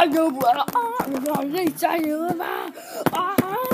就不了啊！你累加油吧啊！